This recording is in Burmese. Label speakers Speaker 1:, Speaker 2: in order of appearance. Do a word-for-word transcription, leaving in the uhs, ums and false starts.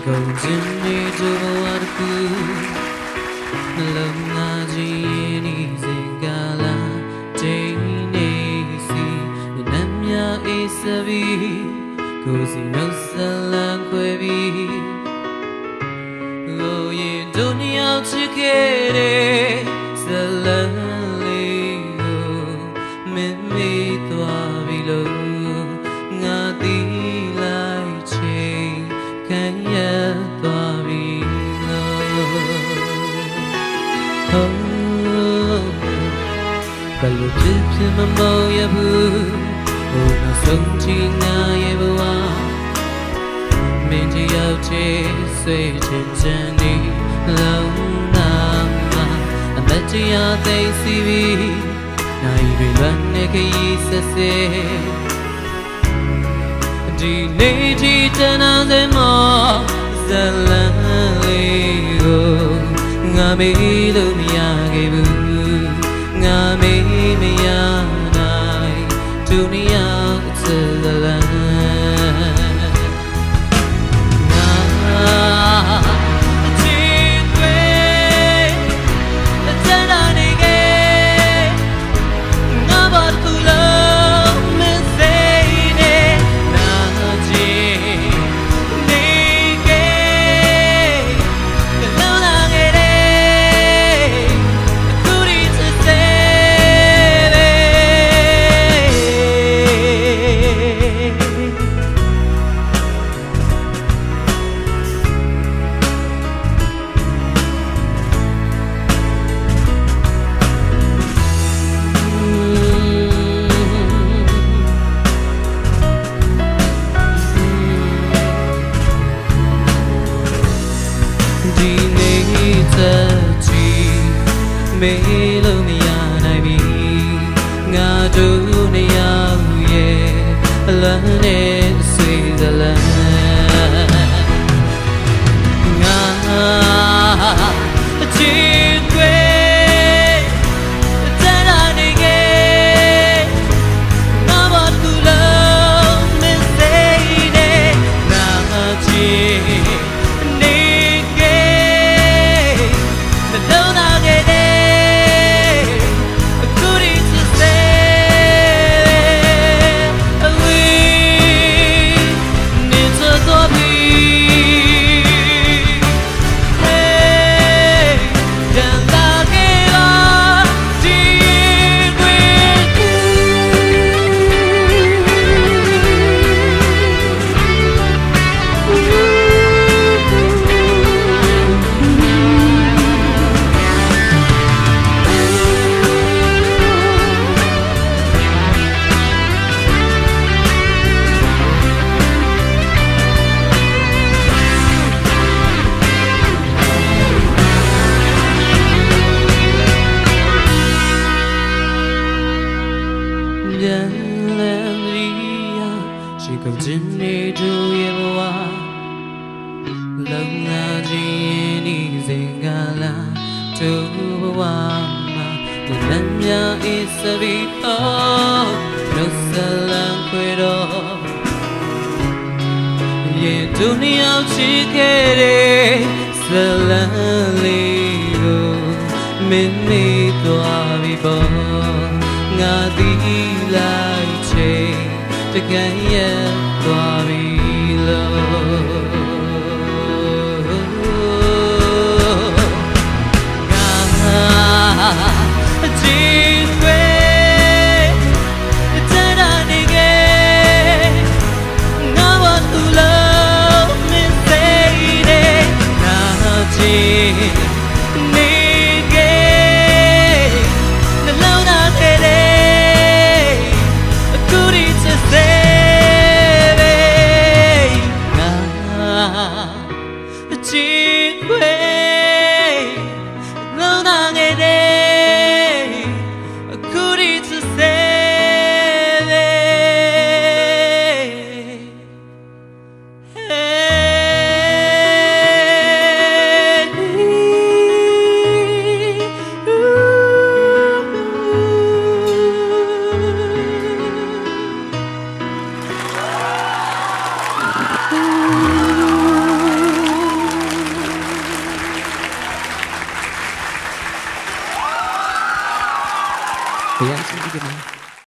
Speaker 1: ကုန်ခြင်းတွေတို့ဘဝတစ်ခုနှလုံးသားကြီးနေစဉ်ကာလချိန်နေစီနတ်မြအေးစပီကိုစီနှုတ်ဆက်လန်းခွဲပြီးလိုရင်တို့နှစ်ယောက်ချစ်ခဲ့တဲ့ဇလန်းလေးကိုမင်းမေ့သွားပြီလို့ငါသိလိုက်ချိန်ခံရသွားပြီလို့ဘယ်လိုဖြစ်ဖြစ်မမောရဘူးဟိုနောက်ဆုံးချင်ငါရဲ့ဘဝမင်းကြီးရောက်ချေဆွေးချင်ချင်နေလုံးနာမှာအမတ်တရားသိစီပြီးနိုင်တွေလွမ်းနေခရီးဆက်ဆက်ဒီနေ့ဒီတနာစမောဇလန်းလေးကိုငါမေးလို့မရခဲ့ဘူးငါမေးမရနိုင်သူနေရောက်ဇလန်းငါအချစ်တွေအချမ်းသာနေခဲ့ငါဘာတူလို့မစိနေနာချင်နေခဲ့ကလုံးလာခဲ့တဲ့အခုဒီစစေဒီနေ့သက်ချီမေးလို့မရနိုင်ပြီငါတို့နှစ်ယောက်ရဲ့အလန်းနဲ့ဆွေးဇလန်းငါအချစ်တွေတန်းလာနေခဲ့ငါဘာတူလို့မစိနေနာချင်ရှိကုန်ခြင်းတွေတို့ရဲ့ဘဝလုံလာခြင်းဤစဉ်ကလာတို့ဘဝမှာဒီလမ်းများဤစပီတော့နှုတ်ဆက်လန်းခွေတော့ရဲ့တို့နှစ်ယောက်ချစ်ခဲ့တဲ့ဇလန်းလေးကိုမင်းမေ့သွားပြီပေါ့ငါသိလိုက်ချိန်တကယ်ရသွားပြီလို့ငါအချစ်တွေတန်းလာနေခဲ့ငါဘာတူလို့မစိနေနာချင်နေ